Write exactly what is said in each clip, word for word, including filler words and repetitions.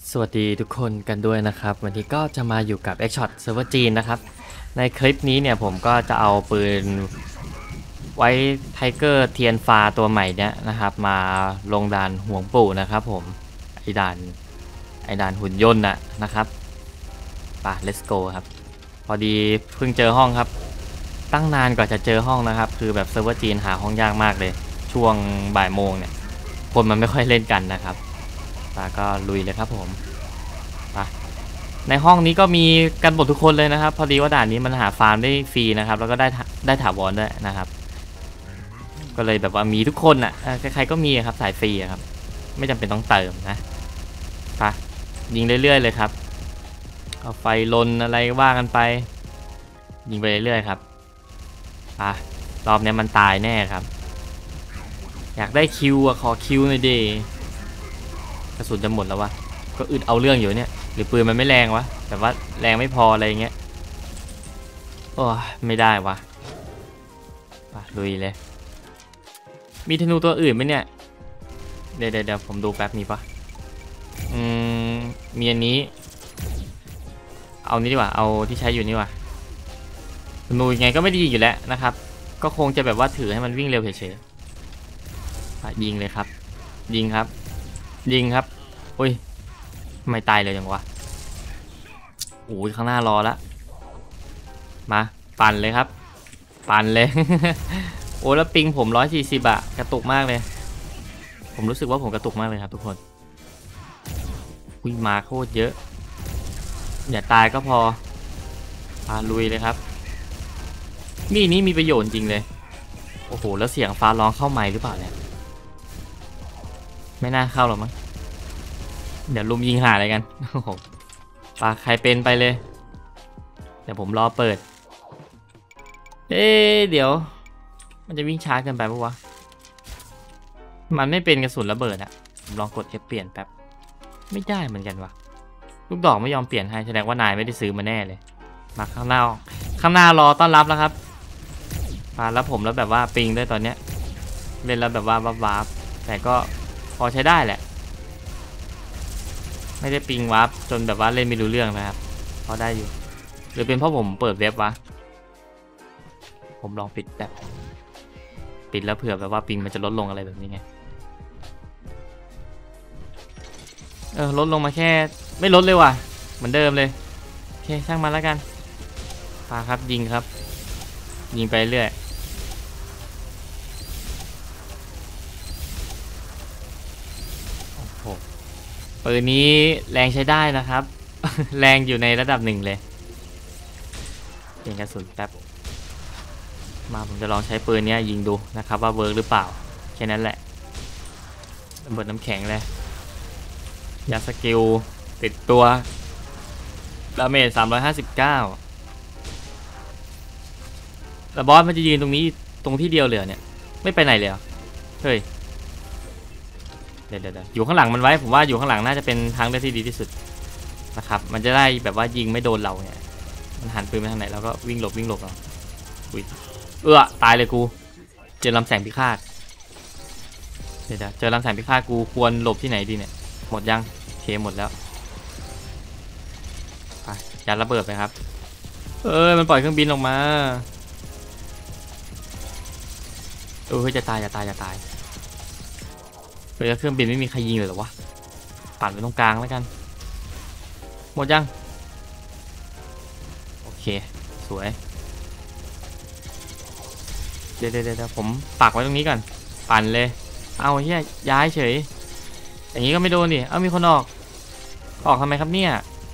สวัสดีทุกคนกันด้วยนะครับวันนี้ก็จะมาอยู่กับ X-Shot เซิร์ฟเวอร์จีนนะครับในคลิปนี้เนี่ยผมก็จะเอาปืนไว้ไทเกอร์เทียนฟ้าตัวใหม่เนี่ยนะครับมาลงด่านห่วงปู่นะครับผมไอด่านไอด่านหุ่นยนต์น่ะนะครับป่ะ let's go ครับพอดีเพิ่งเจอห้องครับตั้งนานกว่าจะเจอห้องนะครับคือแบบเซิร์ฟเวอร์จีนหาห้องยากมากเลยช่วงบ่ายโมงเนี่ยคนมันไม่ค่อยเล่นกันนะครับแล้วก็ลุยเลยครับผมในห้องนี้ก็มีกันหมดทุกคนเลยนะครับพอดีว่าด่านนี้มันหาฟาร์มได้ฟรีนะครับแล้วก็ได้ได้ถาวรด้วยนะครับก็เลยแบบว่ามีทุกคนอ่ะใครๆก็มีครับสายฟรีครับไม่จำเป็นต้องเติมนะไปยิงเรื่อยๆเลยครับเอาไฟลนอะไรว่ากันไปยิงไปเรื่อยๆครับอ่ะรอบนี้มันตายแน่ครับอยากได้คิวอะขอคิวหน่อยดิกระสุนจะหมดแล้ววะก็อึดเอาเรื่องอยู่เนี่ยหรือปืนมันไม่แรงวะแต่ว่าแรงไม่พออะไรเงี้ยโอ้ไม่ได้วะลุยเลยมีธนูตัวอื่นไหมเนี่ยเดี๋ยวเดี๋ยวผมดูแป๊บมีปะอืมมีอันนี้เอานี้ดีกว่าเอาที่ใช้อยู่นี่ว่ะธนูยังไงก็ไม่ดีอยู่แล้วนะครับก็คงจะแบบว่าถือให้มันวิ่งเร็วเฉยๆยิงเลยครับยิงครับยิงครับอุ้ยไม่ตายเลยยังวะโอ้ยข้างหน้ารอแล้วมาปั่นเลยครับปั่นเลย โอ้แล้วปิงผมร้อยสี่สิบอะกระตุกมากเลยผมรู้สึกว่าผมกระตุกมากเลยครับทุกคนวิ่งมาโคตรเยอะอย่าตายก็พอพาลุยเลยครับนี่นี่มีประโยชน์จริงเลยโอ้โหแล้วเสียงฟ้าร้องเข้าไมค์หรือเปล่าเนี่ยไม่น่าเข้าหรอกมั้งเดี๋ยวลุมยิงหาอะไรกันโอ้โหปาใครเป็นไปเลยเดี๋ยวผมรอเปิดเอ๊เดี๋ยวมันจะวิ่งช้าเกินไปปะวะมันไม่เป็นกระสุนระเบิดอะผมลองกด F เปลี่ยนแป๊บไม่ได้เหมือนกันวะลูกดอกไม่ยอมเปลี่ยนให้แสดงว่านายไม่ได้ซื้อมาแน่เลยมาข้างหน้าข้างหน้ารอต้อนรับแล้วครับมาแล้วผมแล้วแบบว่าปิงด้วยตอนเนี้ยเล่นแล้วแบบว่าวับๆแต่ก็พอใช้ได้แหละไม่ได้ปิงวับจนแบบว่าเล่นไม่รู้เรื่องนะครับพอได้อยู่หรือเป็นเพราะผมเปิดเว็บวะผมลองปิดแบบปิดแล้วเผื่อแบบว่าปิงมันจะลดลงอะไรแบบนี้ไงเออลดลงมาแค่ไม่ลดเลยว่ะเหมือนเดิมเลยโอเคช่างมันแล้วกันปาครับยิงครับยิงไปเรื่อยโอ้โหปืนนี้แรงใช้ได้นะครับ แรงอยู่ในระดับหนึ่งเลยเปลี่ยนกระสุนแป๊บมาผมจะลองใช้ปืนนี้ยิงดูนะครับว่าเวิร์กหรือเปล่าแค่นั้นแหละระเบิดน้ำแข็งเลยยาสกิลติดตัวดาเมจสามร้อยห้าสิบเก้าแต่บอสมันจะยืนตรงนี้ตรงที่เดียวเลยเนี่ยไม่ไปไหนเลยเฮ้ยเดี๋ยวเดี๋ยวอยู่ข้างหลังมันไว้ผมว่าอยู่ข้างหลังน่าจะเป็นทางเลือกที่ดีที่สุดนะครับมันจะได้แบบว่ายิงไม่โดนเราเนี่ยมันหันปืนไปทางไหนแล้วก็วิ่งหลบวิ่งหลบเอาอุ้ยเออตายเลยกูเจอลำแสงพิฆาตเดี๋ยวเจอลำแสงพิฆาตกูควรหลบที่ไหนดีเนี่ยหมดยังเคหมดแล้วไปยัดระเบิดไปครับเออมันปล่อยเครื่องบินออกมาเออจะตายจะตายจะตายเฮ้ยเครื่องบินไม่มีใครยิงเลยเหรอวะปั่นไปตรงกลางแล้วกันหมดยังโอเคสวยเดี๋ยวเดี๋ยวเดี๋ยวผมปักไว้ตรงนี้ก่อนปั่นเลยเอาเฮียย้ายเฉยอย่างนี้ก็ไม่โดนดิเอ้ามีคนออกออกทำไมครับเนี่ย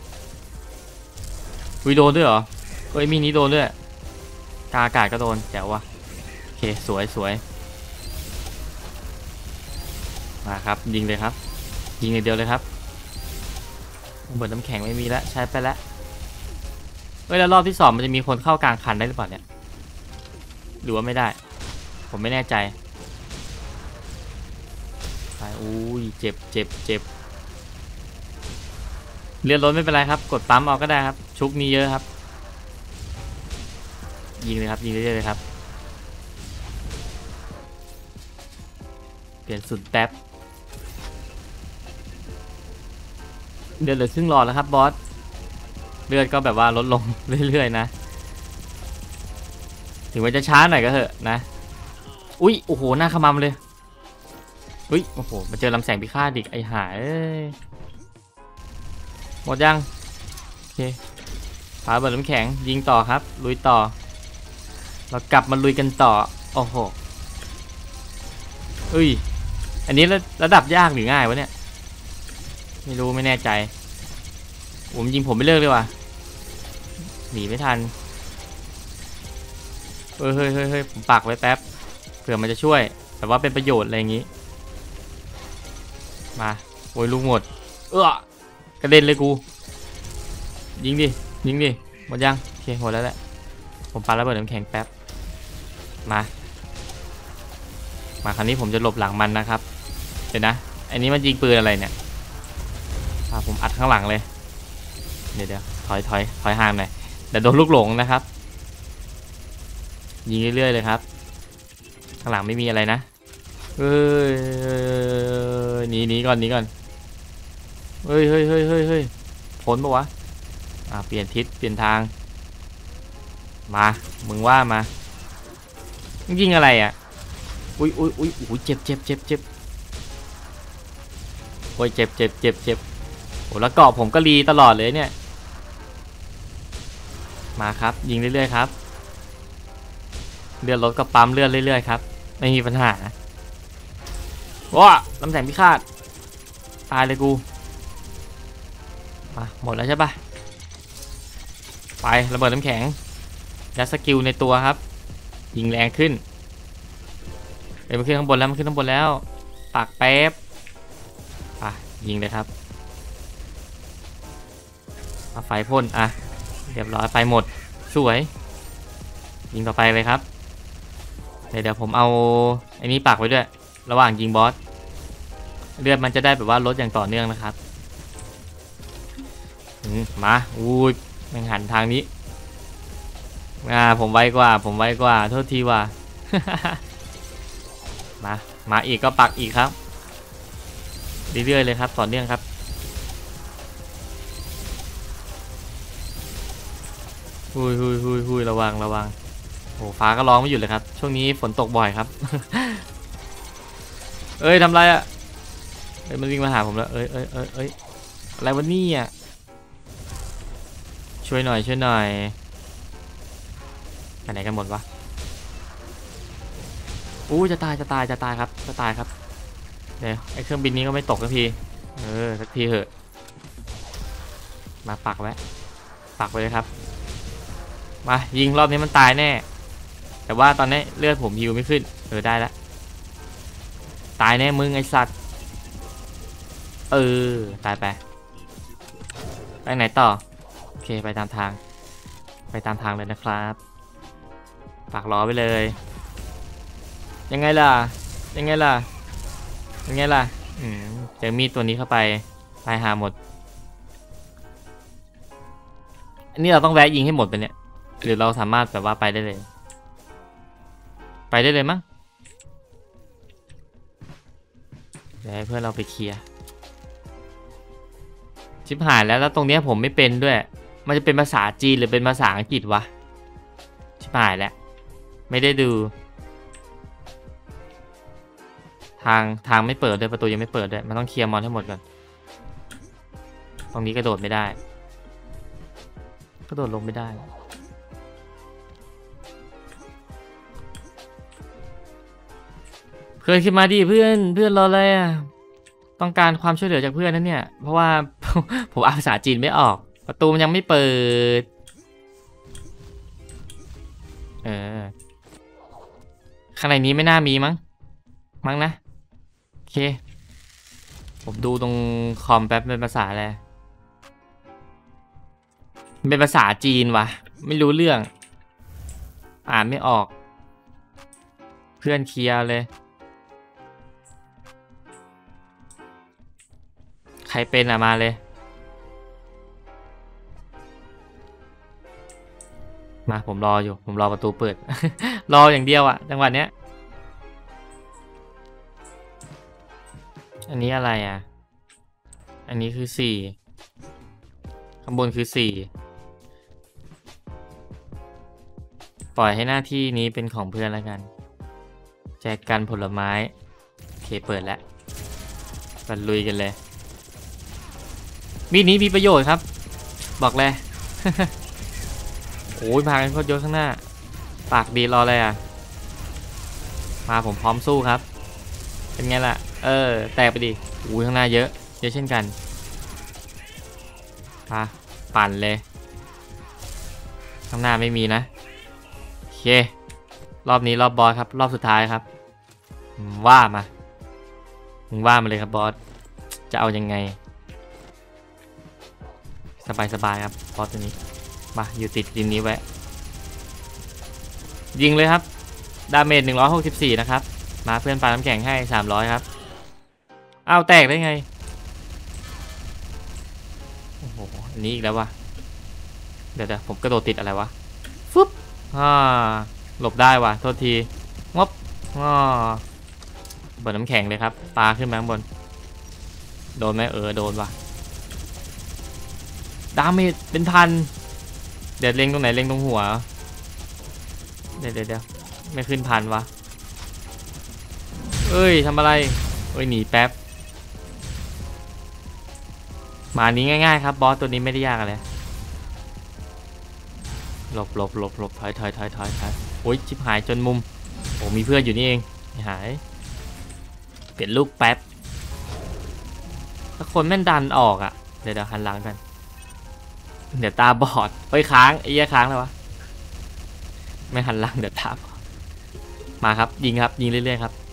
วิโดนด้วยเหรอเอ้ยมีนี้โดนด้วยกาอากาศก็โดนแจ๋ววะโอเคสวยสวยมาครับยิงเลยครับยิงอย่างเดียวเลยครับเบิดน้ำแข็งไม่มีแล้วใช้ไปแล้วเฮ้ยแล้วรอบที่สองมันจะมีคนเข้ากลางคันได้หรือเปล่าเนี่ยหรือว่าไม่ได้ผมไม่แน่ใจไปอุ้ยเจ็บเจ็บเจ็บเลือดรถไม่เป็นไรครับกดปั๊มเอาก็ได้ครับชุบมีเยอะครับยิงเลยครับยิงเรื่อยๆเลยครับเปลี่ยนสุดแป๊บเดือดเหลือครึ่งหลอดแล้วครับบอสเลือดก็แบบว่าลดลงเรื่อยๆนะถึงว่าจะช้าหน่อยก็เถอะนะอุ้ยโอ้โหหน้าขมำเลยอุ้ยโอ้โหมาเจอลำแสงพิฆาตอีกไอ้หายหมดยังโอเคฝาเบิดน้ำแข็งยิงต่อครับลุยต่อเรากลับมาลุยกันต่อโอ้โหเอ้ยอันนี้ระดับยากหรือง่ายวะเนี่ยไม่รู้ไม่แน่ใจผมยิงผมไม่เลิกเลยว่ะหนีไม่ทันเฮ้ยเฮ้ยเฮ้ยเฮ้ยผมปักไว้แป๊บเผื่อมันจะช่วยแต่ว่าเป็นประโยชน์อะไรอย่างงี้มาโอ้ยลูกหมดเออกระเด็นเลยกูยิงดิยิงดิหมดยังโอเคหมดแล้วแหละผมปาระเบิดน้ำแข็งแป๊บมามาคราวนี้ผมจะหลบหลังมันนะครับเดี๋ยวนะอันนี้มันยิงปืนอะไรเนี่ยพาผมอัดข้างหลังเลยเดี๋ยวเดี๋ยวถอยถอยถอยห่างหน่อยเดี๋ยวโดนลูกหลงนะครับยิงเรื่อยๆเลยครับข้างหลังไม่มีอะไรนะเฮ้ยหนีหนีก่อนหนีก่อนเฮ้ยเฮ้ยเฮ้ยเฮ้ยเฮ้ยพ้นปะวะอ่าเปลี่ยนทิศเปลี่ยนทางมามึงว่ามายิงอะไรอ่ะอุ้ยอุ้ยอุ้ยอุ้ยเจ็บเจ็บเจ็บเจ็บโอ้ยเจ็บเจ็บเจ็บเจ็บโอ้แล้วเกาะผมก็รีตลอดเลยเนี่ยมาครับยิงเรื่อยๆครับเลือดรถก็ปั๊มเลือดเรื่อยๆครับไม่มีปัญหาว้าลำแสงพิฆาตตายเลยกูมาหมดแล้วใช่ปะไประเบิดน้ำแข็งยัดสกิลในตัวครับยิงแรงขึ้นเดี๋ยวมันขึ้นข้างบนแล้วมันขึ้นข้างบนแล้วปากแป๊บอ่ะยิงเลยครับมาไฟพ่นอ่ะเรียบร้อยไฟหมดสวยยิงต่อไปเลยครับเดี๋ยวเดี๋ยวผมเอาไอ้นี้ปักไว้ด้วยระหว่างยิงบอสเลือดมันจะได้แบบว่าลดอย่างต่อเนื่องนะครับมาอุ้ยแม่งหันทางนี้อ่าผมไวกว่าผมไวกว่าโทษทีว่า มามาอีกก็ปักอีกครับเรื่อยๆเลยครับต่อเนื่องครับหุยหุยหุยหุยระวังระวังโอ้ฟ้าก็ร้องไม่หยุดเลยครับช่วงนี้ฝนตกบ่อยครับ เอ้ยทำไรอ่ะเอ้ยมันวิ่งมาหาผมแล้วเอ้ยเอ้ยเอ้ยเอ้ยอะไรวะนี่อ่ะช่วยหน่อยช่วยหน่อยไปไหนกันหมดวะอู้จะตายจะตายจะตายครับจะตายครับเดี๋ยวไอ้เครื่องบินนี้ก็ไม่ตกสักทีเออสักทีเหอะมาปักไว้ปักไว้เลยครับมายิงรอบนี้มันตายแน่แต่ว่าตอนนี้เลือดผมฮิวไม่ขึ้นเออได้แล้วตายแน่มึงไอสัตว์เออตายไปไปไหนต่อโอเคไปตามทางไปตามทางเลยนะครับฝากล้อไปเลยยังไงล่ะยังไงล่ะยังไงล่ะอืมเจอมีดตัวนี้เข้าไปตายหาหมดอันนี้เราต้องแวะยิงให้หมดไปเนี่ยหรือเราสามารถแบบว่าไปได้เลยไปได้เลยมั้งเดี๋ยวให้เพื่อนเราไปเคลียร์ชิบหายแล้วแล้วตรงนี้ผมไม่เป็นด้วยมันจะเป็นภาษาจีนหรือเป็นภาษาอังกฤษวะชิบหายแล้วไม่ได้ดูทางทางไม่เปิดด้วยประตูยังไม่เปิดด้วยมันต้องเคลียร์มอนให้หมดก่อนตรงนี้กระโดดไม่ได้กระโดดลงไม่ได้เพื่อนขึ้นมาดิเพื่อนเพื่อนรออะไรอ่ะต้องการความช่วยเหลือจากเพื่อนนั่นเนี่ยเพราะว่า ผมอ่านภาษาจีนไม่ออกประตูมันยังไม่เปิดเออข้างในนี้ไม่น่ามีมั้งมั้งนะโอเคผมดูตรงคอมแป๊บเป็นภาษาอะไรเป็นภาษาจีนวะไม่รู้เรื่องอ่านไม่ออกเพื่อนเคลียร์เลยใครเป็นอะมาเลยมาผมรออยู่ผมรอประตูเปิด รออย่างเดียวอะจังหวะเนี้ยอันนี้อะไรอะอันนี้คือสี่ข้างบนคือสี่ปล่อยให้หน้าที่นี้เป็นของเพื่อนแล้วกันแจกกันผลไม้โอเคเปิดแล้วกันลุยกันเลยมีดนี้มีประโยชน์ครับบอกเลย โอ้ยมากันโคตรเยอะข้างหน้าปากดีรออะไรอ่ะมาผมพร้อมสู้ครับเป็นไงล่ะเออแตกไปดิอุ้ยข้างหน้าเยอะเยอะเช่นกันมาปั่นเลยข้างหน้าไม่มีนะโอเครอบนี้รอบบอสครับรอบสุดท้ายครับว่ามามึงว่ามาเลยครับบอสจะเอายังไงสบายๆครับบอสตัวนี้มาอยู่ติดดินนี้ไว้ยิงเลยครับดาเมจหนึ่งร้อยหกสิบสี่นะครับมาเพื่อนปาน้ำแข็งให้สามร้อยครับอ้าวแตกได้ไงโอ้โหอันนี้อีกแล้ววะเดี๋ยวเดี๋ยวผมกระโดดติดอะไรวะฟึบอ่าหลบได้วะโทษทีงบอ่าบนน้ำแข็งเลยครับปลาขึ้นมาข้างบนโดนไหมเออโดนวะดาเมจเป็นพันเดี๋ยวเล็งตรงไหนเล็งตรงหัวเดี๋ยวเดี๋ยวเดี๋ยวไม่ขึ้นพันวะเอ้ยทำอะไรเอ้ยหนีแป๊บมานี้ง่ายๆครับบอสตัวนี้ไม่ได้ยากอะไรหลบหลบหลบหลบถอยถอยถอยถอยถอยโอ้ยชิบหายจนมุมโอ้มีเพื่อนอยู่นี่เองหายเปลี่ยนลูกแป๊บถ้าคนแม่นดันออกอ่ะเดี๋ยวเดี๋ยวหันหลังกันเดี๋ยวตาบอดไปค้างไอ้ยี่ค้างเลยวะไม่หันหลังเดี๋ยวตาบอดมาครับยิงครับยิงเรื่อยๆครับ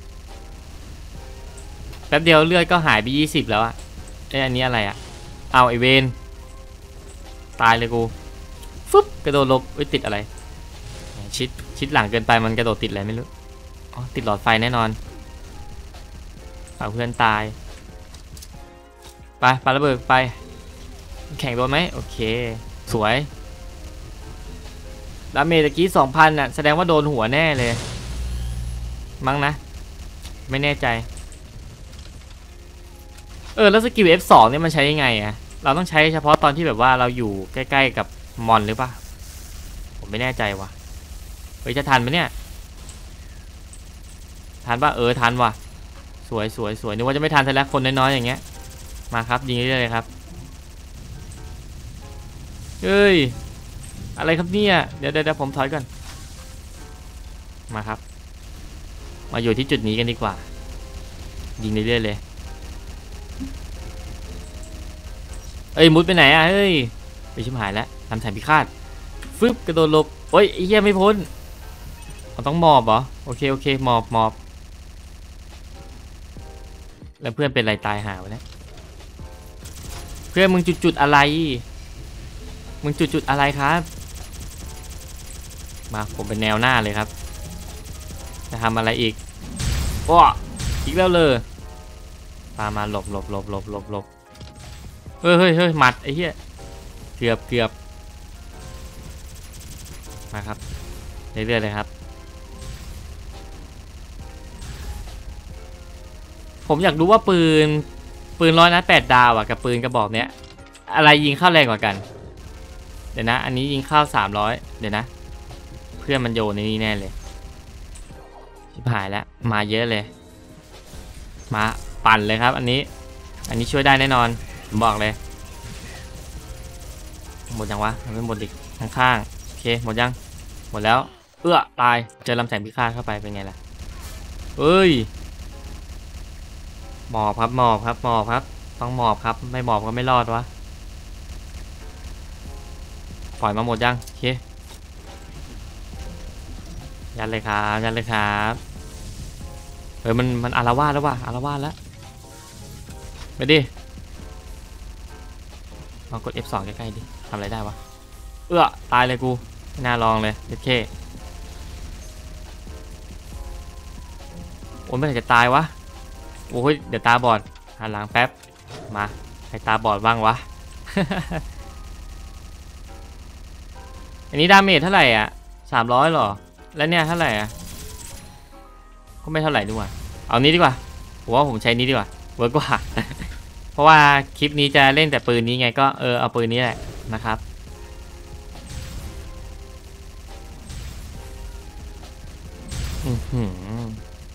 แป๊บเดียวเลือดก็หายไปยี่สิบแล้วอะไอ้อันนี้อะไรอะเอาไอเวนตายเลยกูฟึบกระโดดลบไว้ติดอะไรชิดชิดหลังเกินไปมันกระโดดติดอะไรไม่รู้อ๋อติดหลอดไฟแน่นอนเอาเพื่อนตายไปปาระเบิดไปแข่งโดนไหมโอเคสวยดาเมจตะกี้สองพันน่ะแสดงว่าโดนหัวแน่เลยมั้งนะไม่แน่ใจเออแล้วสกิล เอฟ สอง เนี่ยมันใช้ยังไงอะเราต้องใช้เฉพาะตอนที่แบบว่าเราอยู่ใกล้ๆกับมอนหรือเปล่าผมไม่แน่ใจว่ะเฮ้ยจะทันไหมเนี่ยทันป่ะเออทันว่ะสวยสวยสวยนึกว่าจะไม่ทันแต่ละคนน้อยๆอย่างเงี้ยมาครับยิงเรื่อยๆเลยครับเฮ้ยอะไรครับเนี่ยเดี๋ยวเดี๋ยวผมถอยก่อนมาครับมาอยู่ที่จุดนี้กันดีกว่ายิงเรื่อยๆเลยเอ้ยมุดไปไหนอ่ะเฮ้ยไปชิบหายแล้วทำแสงพิฆาตฟึบกระโดดหลบโอ้ยไอ้เหี้ยไม่พ้นเราต้องหมอบเหรอโอเคโอเคหมอบหมอบแล้วเพื่อนเป็นอะไรตายหาวะเนี่ยเพื่อนมึงจุดๆอะไรมึงจุดๆอะไรครับมาผมเป็นแนวหน้าเลยครับจะทำอะไรอีกว้าอีกแล้วเลยตามมาหลบหลบหลบหลบหลบหลบเฮ้ยเฮ้ยเฮ้ยหมัดไอ้เหี้ยเกือบเกือบมาครับเรื่อยๆเลยครับผมอยากรู้ว่าปืนปืนร้อยนัดแปดดาวอ่ะกับปืนกระบอกเนี้ยอะไรยิงเข้าแรงกว่ากันเดี๋ยวนะอันนี้ยิงเข้าสามร้อยเดี๋ยวนะเพื่อนมันโยนในนี้แน่เลยชิบหายแล้วมาเยอะเลยมาปั่นเลยครับอันนี้อันนี้ช่วยได้แน่นอนผมบอกเลยหมดยังวะมันไม่หมดอีกข้างๆโอเคหมดยังหมดแล้วเอื้อตายเจอลำแสงพิฆาตเข้าไปเป็นไงล่ะเอ้ยหมอบครับหมอบครับหมอบครับต้องหมอบครับไม่หมอบก็ไม่รอดวะปล่อยมาหมดยังโอเคยันเลยครับยันเลยครับเฮ้ยมันมันอารวาสแล้ววะอารวาสแล้วไปดิลองกด เอฟ สอง ใกล้ๆดิทำอะไรได้วะเอื้อตายเลยกูไม่น่าลองเลยโอเคโอ้ยไม่ไหนจะตายวะโอ้ยเดี๋ยวตาบอดหันหลังแป๊บมาใครตาบอดบ้างวะ อันนี้ดาเมจเท่าไหร่อ่ะสามร้อยหรอแล้วเนี่ยเท่าไหร่อ่ะก็ไม่เท่าไหร่ดีกว่าเอานี้ดีกว่าผมว่าผมใช้นี้ดีกว่าเวิร์กกว่าเพราะว่าคลิปนี้จะเล่นแต่ปืนนี้ไงก็เออเอาปืนนี้แหละนะครับอือหือ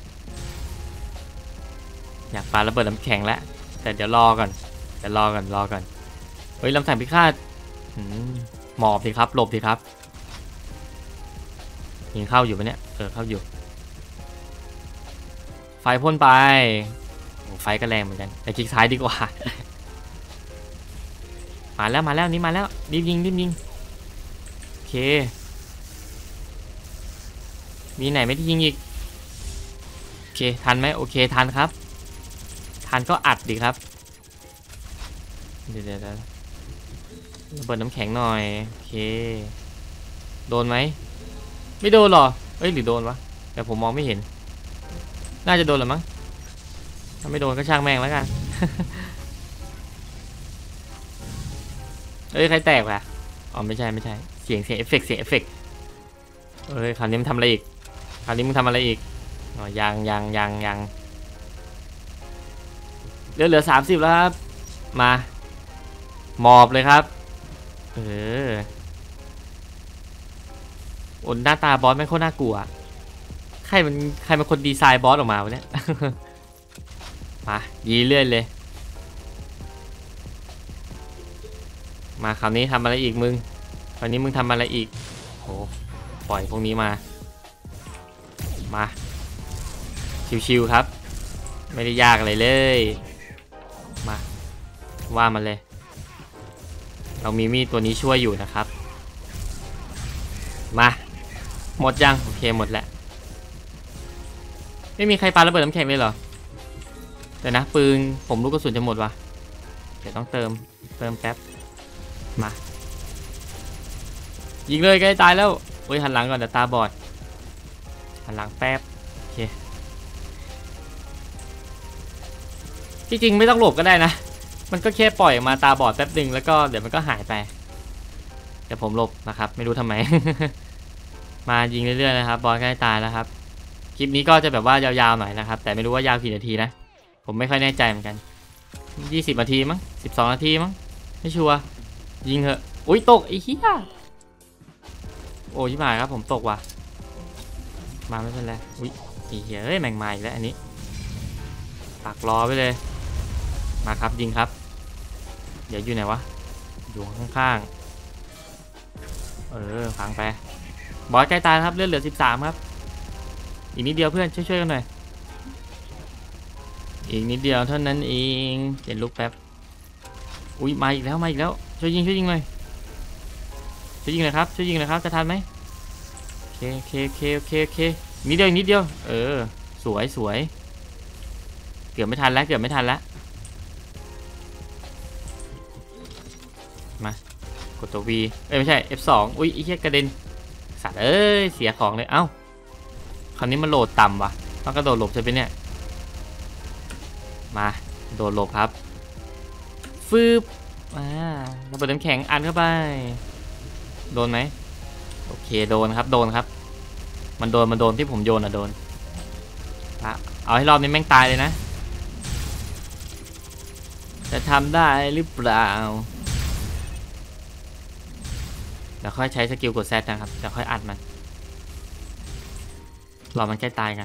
อยากปาระเบิดน้ำแข็งแล้วแต่เดี๋ยวรอก่อนเดี๋ยวรอก่อนรอก่อนเฮ้ยลำแสงพิฆาตหมอบสิครับหลบสิครับยิงเข้าอยู่ปะเนี่ยเออเข้าอยู่ไฟพ่นไปไฟก็แรงเหมือนกันแต่คลิกซ้ายดีกว่ามาแล้วมาแล้วนี่มาแล้วรีบยิงรีบยิงโอเคมีไหนไม่ได้ยิงอีกโอเคทันไหมโอเคทันครับทันก็อัดดีครับเดี๋ยวเดี๋ยวระเบิดน้ำแข็งหน่อยโอเคโดนไหมไม่โดนหรอเอ้ยหรือโดนวะแต่ผมมองไม่เห็นน่าจะโดนหรือมั้งถ้าไม่โดนก็ช่างแม่งแล้วกันเอ้ยใครแตกวะอ๋อไม่ใช่ไม่ใช่เสียงเสียงเอฟเฟกต์เสียงเอฟเฟกต์เอ้ยคราวนี้มันทำอะไรอีกคราวนี้มึงทำอะไรอีกอ๋อยังยังยังยังเหลือเหลือสามสิบแล้วครับมาหมอบเลยครับเออโอ้หน้าตาบอสไม่โคตรน่ากลัวใครมันใครเป็นคนดีไซน์บอสออกมาวะเนี่ยมายีเลื่อยเลยมาคราวนี้ทำอะไรอีกมึงคราวนี้มึงทำอะไรอีกโหปล่อยพวกนี้มามาชิวๆครับไม่ได้ยากอะไรเลยมาว่ามันเลยเรามีมีดตัวนี้ช่วยอยู่นะครับมาหมดยังโอเคหมดแล้วไม่มีใครปาระเบิดน้ำแข็งเลยเหรอแต่นะปืนผมลูกกระสุนจะหมดวะเดี๋ยวต้องเติมเติมแป๊บมายิงเลยใกล้ตายแล้วโอ้ยหันหลังก่อนเดี๋ยวตาบอดหันหลังแป๊บโอเคที่จริงไม่ต้องหลบก็ได้นะมันก็แค่ปล่อยมาตาบอดแป๊บหนึ่งแล้วก็เดี๋ยวมันก็หายไปแต่ผมหลบนะครับไม่รู้ทำไม มายิงเรื่อยๆนะครับบอสใกล้ตายแล้วครับคลิปนี้ก็จะแบบว่ายาวๆหน่อยนะครับแต่ไม่รู้ว่ายาวกี่นาทีนะผมไม่ค่อยแน่ใจเหมือนกันยี่สิบนาทีมั้งสิบสองนาทีมั้งไม่ชัวร์ยิงเหอะอุ้ยตกไอ้เหี้ยโอ้ยมาครับผมตกว่ะมาไม่เป็นไรอุ้ยไอ้เหี้ยเอ้ยแมงมาอีกแล้วอันนี้ปักรอไปเลยมาครับยิงครับเดี๋ยวอยู่ไหนวะอยู่ข้างๆเออฟังไปบอสใกล้ตายครับเลือดเหลือสิบสามครับอีกนิดเดียวเพื่อนช่วยๆกันหน่อยอีกนิดเดียวเท่านั้นเองเปลี่ยนลูกแป๊บอุ้ยมาอีกแล้วมาอีกแล้วช่วยยิงช่วยยิงหน่อยช่วยยิงหน่อยครับช่วยยิงหน่อยครับจะทันไหมโอเคโอเคโอเคโอเคโอเคนิดเดียวนิดเดียวเออสวยสวยเกือบไม่ทันแล้วเกือบไม่ทันแล้วมากดตัว V เอ้ยไม่ใช่ เอฟ สอง อุ้ยไอ้เหี้ยกระเด็นสัตว์เอ้ยเสียของเลยเอ้าคราวนี้มันโหลดต่ำว่ะต้องกระโดดหลบใช่ไหมเนี่ยมาโดดหลบครับฟืบอ่าระเบิดน้ำแข็งอันเข้าไปโดนไหมโอเคโดนครับโดนครับมันโดนมันโดนที่ผมโยนอ่ะโดนอ่ะเอาให้รอบนี้แม่งตายเลยนะจะทำได้หรือเปล่าเดี๋ยวค่อยใช้สกิลกดแซดนะครับเดี๋ยวค่อยอัดมันรอมันใกล้ตายกัน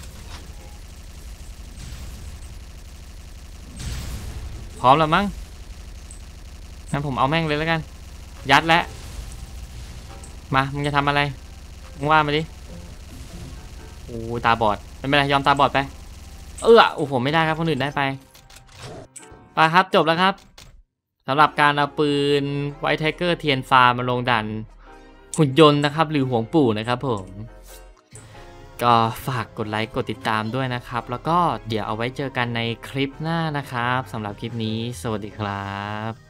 พร้อมแล้วมั้งงั้นผมเอาแม่งเลยแล้วกันยัดแล้วมามึงจะทำอะไรมึงว่ามาดิโอ้ตาบอดไม่เป็นไรยอมตาบอดไปเออโอ้ผมไม่ได้ครับคนอื่นได้ไปไปครับจบแล้วครับสำหรับการเอาปืนไวท์ไทเกอร์เทียนฟ้ามาลงดันหุ่นยนต์นะครับหรือหวงปู่นะครับผมก็ฝากกดไลค์กดติดตามด้วยนะครับแล้วก็เดี๋ยวเอาไว้เจอกันในคลิปหน้านะครับสำหรับคลิปนี้สวัสดีครับ